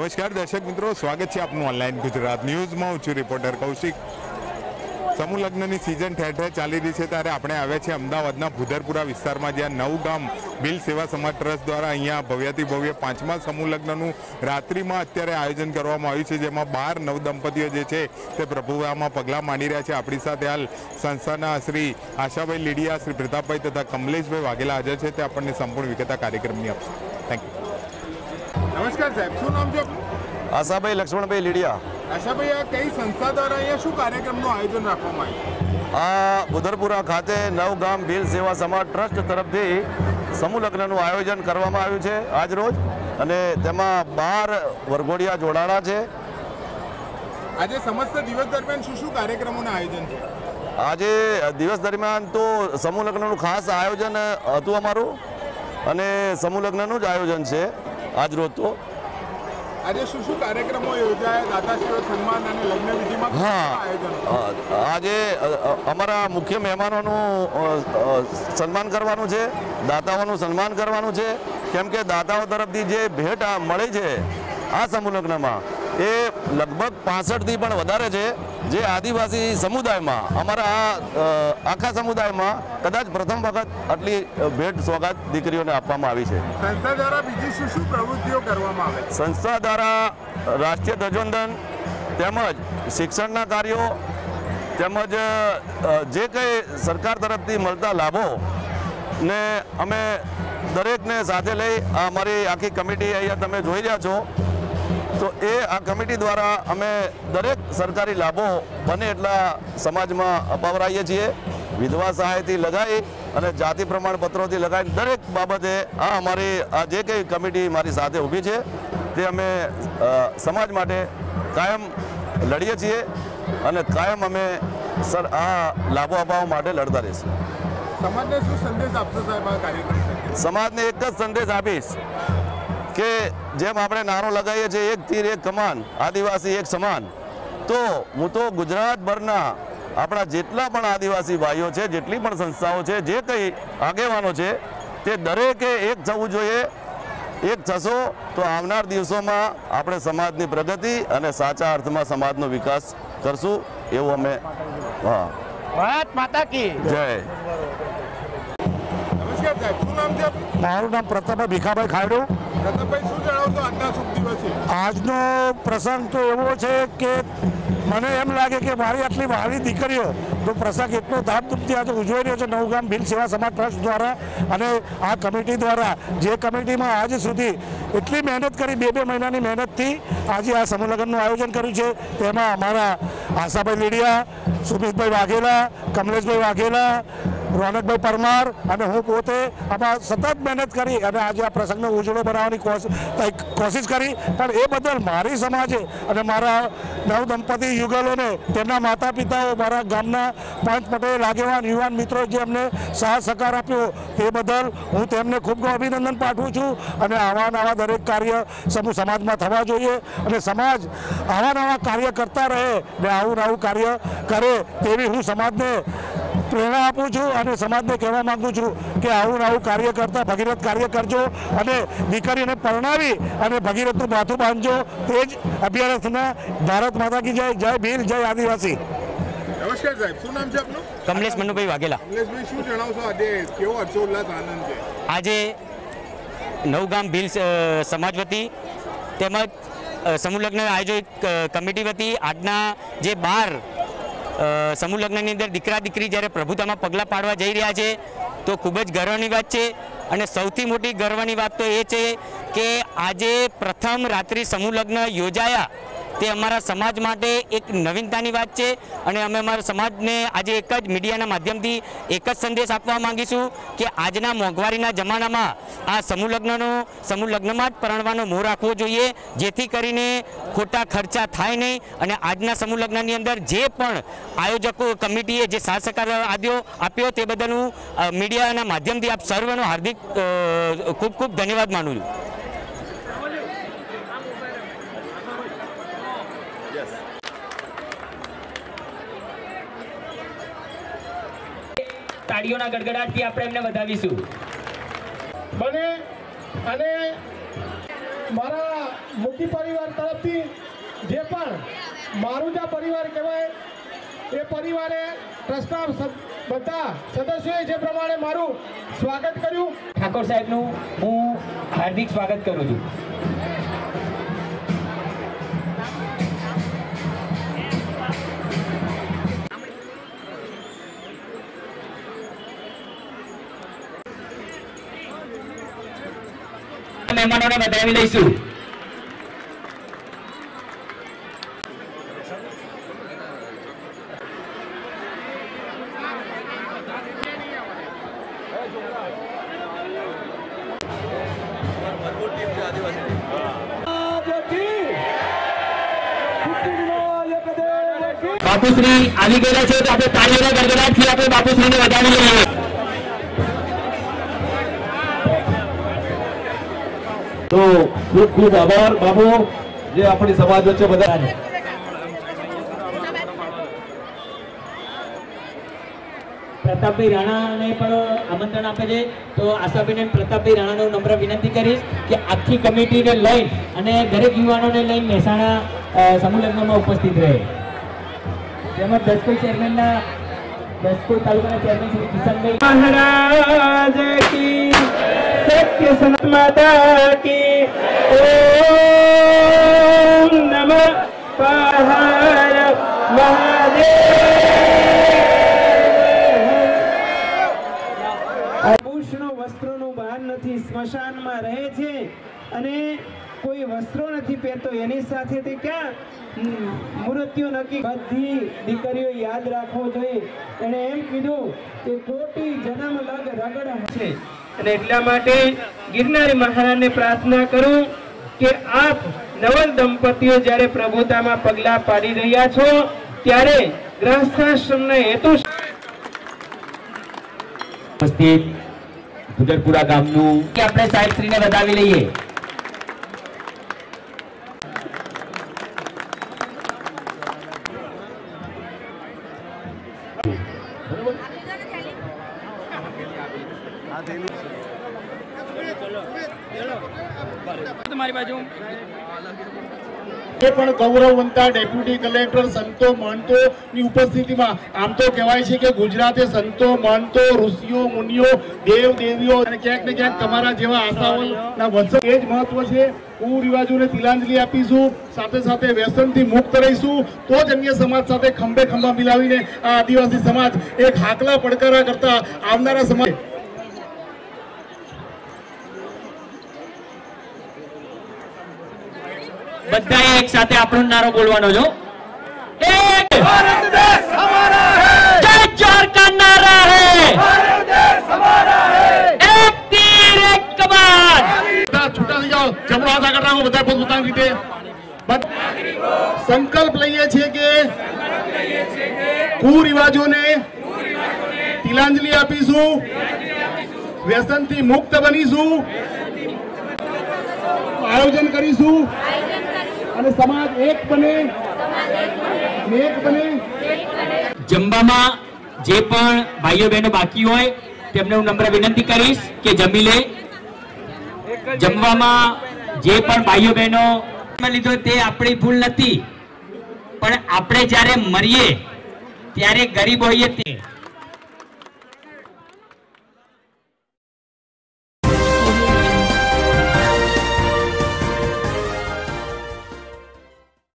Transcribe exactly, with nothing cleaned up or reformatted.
નમસ્કાર દર્શક મિત્રો, સ્વાગત છે આપનું ઓનલાઈન ગુજરાત ન્યૂઝમાં। હું છું રિપોર્ટર કૌશિક। સમૂહ લગ્નની સિઝન ઠેર ઠેર ચાલી રહી છે ત્યારે આપણે આવ્યા છીએ અમદાવાદના ભુદરપુરા વિસ્તારમાં, જ્યાં નવગામ ભીલ સેવા સમાજ ટ્રસ્ટ દ્વારા અહીંયા ભવ્યાતિ ભવ્ય પાંચમા સમૂહ લગ્નનું રાત્રિમાં અત્યારે આયોજન કરવામાં આવ્યું છે, જેમાં બાર નવદંપતીઓ જે છે તે પ્રભુતામાં પગલાં માંડી રહ્યા છે। આપણી સાથે હાલ સંસ્થાના શ્રી આશાભાઈ લીડિયા, શ્રી પ્રતાપભાઈ તથા કમલેશભાઈ વાઘેલા હાજર છે। તે આપણને સંપૂર્ણ વિગત કાર્યક્રમની આપશે। Thank you. નમસ્કાર સાહેબ, શું નામ છે આપનું? આશાભાઈ લક્ષ્મણભાઈ લીડિયા। આશાભાઈ, આ કઈ સંસ્થા દ્વારા અહીંયા શું કાર્યક્રમનું આયોજન રાખવામાં આવ્યું? આ ભુદરપુરા ખાતે નવગામ ભીલ સેવા સમાજ ટ્રસ્ટ તરફથી સમૂહ લગ્નનું આયોજન કરવામાં આવ્યું છે આજ રોજ, અને તેમાં બાર વરઘોડિયા જોડાણા છે। આજે સમસ્ત દિવસ દરમિયાન શું શું કાર્યક્રમોનું આયોજન છે? આજે દિવસ દરમિયાન તો સમૂહ લગ્નનું ખાસ આયોજન હતું અમારું, અને સમૂહ લગ્નનું જ આયોજન છે આજ રોજ। તો આજે શું શું કાર્યક્રમો યોજાયા? દાતાશ્રીઓ સન્માન અને લગ્ન વિધિમાં હા, આજે અમારા મુખ્ય મહેમાનોનું સન્માન કરવાનું છે, દાતાઓનું સન્માન કરવાનું છે, કેમ કે દાતાઓ તરફથી જે ભેટ મળી છે આ સમૂહ લગ્નમાં એ લગભગ પાસઠથી પણ વધારે છે, જે આદિવાસી સમુદાયમાં, અમારા આ આખા સમુદાયમાં કદાચ પ્રથમ વખત આટલી ભેટ સોગાદ દીકરીઓને આપવામાં આવી છે। સંસ્થા દ્વારા બીજી શું શું પ્રવૃત્તિઓ કરવામાં આવે? સંસ્થા દ્વારા રાષ્ટ્રીય ધ્વજવંદન તેમજ શિક્ષણના કાર્યો તેમજ જે કંઈ સરકાર તરફથી મળતા લાભો ને અમે દરેકને સાથે લઈ આ અમારી આખી કમિટી અહીંયા તમે જોઈ રહ્યા છો, તો એ આ કમિટી દ્વારા અમે દરેક સરકારી લાભો બને એટલા સમાજમાં અપાવરાઈએ છીએ। વિધવા સહાયથી લગાવી અને જાતિ પ્રમાણપત્રોથી લગાવી દરેક બાબતે આ અમારી આ જે કંઈ કમિટી મારી સાથે ઊભી છે તે અમે સમાજ માટે કાયમ લડીએ છીએ, અને કાયમ અમે સર આ લાભો અપાવવા માટે લડતા રહીશું। સમાજને શું સંદેશ આપશો સાહેબ આ કાર્યક્રમ? સમાજને એક જ સંદેશ આપીશ કે જેમ આપણે નારો લગાવીએ છીએ એક તીર એક કમાન, આદિવાસી એક સમાન, તો હું તો ગુજરાતભરના આપણા જેટલા પણ આદિવાસી ભાઈઓ છે, જેટલી પણ સંસ્થાઓ છે, જે કંઈ આગેવાનો છે, તે દરેકે એક થવું જોઈએ। એક થશો તો આવનાર દિવસોમાં આપણે સમાજની પ્રગતિ અને સાચા અર્થમાં સમાજનો વિકાસ કરશું, એવું અમે હા ભારત માતા કી જય। નમસ્કાર સાહેબ, શું નામ છે? મારું નામ પ્રતાપભાઈ ભીખાભાઈ ખાયડું। પ્રતાપભાઈ, શું જણાવશો આજના શુભ દિવસે? આજનો પ્રસંગ તો એવો છે કે મને એમ લાગે કે મારી આટલી વહાલી દીકરીઓ તો પ્રસંગ એટલો ધામધૂમથી આજે ઉજવાઈ રહ્યો છે નવગામ ભીલ સેવા સમાજ ટ્રસ્ટ દ્વારા અને આ કમિટી દ્વારા, જે કમિટીમાં આજ સુધી એટલી મહેનત કરી, બે બે મહિનાની મહેનતથી આજે આ સમૂહ લગ્નનું આયોજન કર્યું છે। તેમાં અમારા આશાભાઈ લીડિયા, સુમિતભાઈ વાઘેલા, કમલેશભાઈ વાઘેલા, રોનકભાઈ પરમાર અને હું પોતે આમાં સતત મહેનત કરી અને આજે આ પ્રસંગને ઉજળો બનાવવાની કોશિશ કરી, પણ એ બદલ મારી સમાજે અને મારા નવ દંપતી યુગલોને, તેમના માતા પિતાઓ, મારા ગામના પાંચ પટેલ આગેવાન યુવાન મિત્રો જે અમને સાથ સહકાર આપ્યો તે બદલ હું તેમને ખૂબ ખૂબ અભિનંદન પાઠવું છું। અને આવા નવા દરેક કાર્ય સમૂહ સમાજમાં થવા જોઈએ, અને સમાજ આવા નવા કાર્ય કરતા રહે ને આવું નવું કાર્ય કરે તેવી હું સમાજને પ્રેરણા આપું છું, અને સમાજને કહેવા માગું છું કે આવું આવું કાર્ય કરતા ભગીરથ કાર્ય કરજો, અને દીકરીને પરણાવી અને ભગીરથનું માથું બાંધજો। તે જ અભ્યર્થના। ભારત માતા કી જય। જય ભીલ, જય આદિવાસી। નમસ્કાર સાહેબ, શું નામ છે આપનું? કમલેશ મનુભાઈ વાઘેલા। કમલેશભાઈ, શું જણાવશો આજે કેવો હર્ષોલ્લાસ આનંદ છે? આજે નવગામ ભીલ સમાજ વતી તેમજ સમૂહ લગ્ન આયોજિત કમિટી વતી આજના જે બાર સમૂહ લગ્નની અંદર દીકરા દીકરી જ્યારે પ્રભુતામાં પગલાં પાડવા જઈ રહ્યા છે તો ખૂબ જ ગર્વની વાત છે। અને સૌથી મોટી ગર્વની વાત તો એ છે કે આજે પ્રથમ રાત્રિ સમૂહ લગ્ન યોજાયા તે અમારા સમાજ માટે એક નવીનતાની વાત છે, અને અમે અમારા સમાજને આજે એક જ મીડિયાના માધ્યમથી એક જ સંદેશ આપવા માંગીશું કે આજના મોંઘવારીના જમાનામાં આ સમૂહ લગ્નનો સમૂહ લગ્નમાં જ પરણવાનો મોહ રાખવો જોઈએ, જેથી કરીને ખોટા ખર્ચા થાય નહીં। અને આજના સમૂહ લગ્નની અંદર જે પણ આયોજકો કમિટીએ જે સાથ સહકાર આપ્યો આપ્યો તે બદલ હું મીડિયાના માધ્યમથી આપ સર્વનો હાર્દિક ખૂબ ખૂબ ધન્યવાદ માનું છું। તાળીઓના ગડગડાટથી આપણે એમને વધાવીશું। બને અને મારા મોટી પરિવાર તરફથી જે પણ મારુજા પરિવાર કહેવાય એ પરિવારે ટ્રસ્ટના બધા સદસ્યોએ જે પ્રમાણે મારું સ્વાગત કર્યું, ઠાકોર સાહેબનું હું હાર્દિક સ્વાગત કરું છું. મહેમાનોને વધાવી લઈશું. બાપુશ્રી આવી ગયેલા છે તો આપણે તાળીઓના ગડગડાટથી આપણે બાપુશ્રીને વધાવી લઈએ. તો ખૂબ ખૂબ આભાર બાબુ જે આપણી સમાજ વચ્ચે બધા પ્રતાપભાઈ રાણાને પણ આમંત્રણ આપે છે. તો આશાબેન પ્રતાપભાઈ રાણાને હું નમ્ર વિનંતી કરીશ કે આખી કમિટીને લઈ અને દરેક યુવાનોને લઈને મહેસાણા સમૂહ લગ્નમાં ઉપસ્થિત રહે. તેમજ દસકોઈ ચેરમેનના દસકોઈ તાલુકાના ચેરમેન શ્રી કિશનભાઈ મહારાજ કી સત્ય સનત માતા કી ઓમ નમઃ પહાર મહાદેવ. આભૂષણો વસ્ત્રોનું ભાન નથી, સ્મશાનમાં રહે છે અને કોઈ વસ્ત્રો નથી પહેરતો, એની સાથે તે ક્યાં મૃત્યુ નક્કી. બધી દીકરીઓ યાદ રાખવો જોઈએ. એને એમ કીધું કે કોટી જન્મ લગ રગડ છે અને એટલા માટે ગિરનારી મહારાજને પ્રાર્થના કરું કે આપ નવલ દંપતીઓ જ્યારે પ્રભુતામાં પગલા પાડી રહ્યા છો ત્યારે ગ્રહસ્થાશ્રમના હેતુ ઉપસ્થિત ભુદરપુરા ગામનું આપણે સાહેબશ્રીને વધાવી લઈએ. તમારી બાજુ એ પણ ગૌરવવંતા ડેપ્યુટી કલેક્ટર સંતો મહંતો ની ઉપસ્થિતિમાં આમ તો કહેવાય છે કે ગુજરાતે સંતો મહંતો ઋષિઓ મુનિઓ દેવ દેવીઓ અને ક્યાંક ને ક્યાંક તમારા જેવા આશાઓના વંશજ એ જ મહત્વ છે. કુરિવાજોને તિલાંજલિ આપીશું, સાથે સાથે વ્યસનથી મુક્ત રહીશું તો જ અન્ય સમાજ સાથે ખંભે ખંભા મિલાવીને આ આદિવાસી સમાજ એક હાકલા પડકારા કરતા આવનારા સમાજ બધાએ એક સાથે આપણો નારો બોલવાનો છો. એક ભારત દેશ હમારા હૈ, જય જોહર કા નારા હૈ, ભારત દેશ હમારા હૈ, એક તીર એક કમાન. બધા છૂટા થઈ જાઓ, જમણો હાથ આગળ રાખો, બધા પોતપોતાની રીતે સંકલ્પ લઈએ છીએ કે કુરિવાજોને તિલાંજલિ આપીશું, વ્યસનથી મુક્ત બનીશું, આયોજન કરીશું અને સમાજ એક બને એક બને. જમવામાં જે પણ ભાઈઓ બહેનો બાકી હોય તેમને હું નમ્ર વિનંતી કરીશ કે જમી લે. જમવામાં જે પણ ભાઈઓ બહેનો લીધો તે આપણી ભૂલ નથી, પણ આપણે જ્યારે મરીએ ત્યારે ગરીબ હોઈએ તે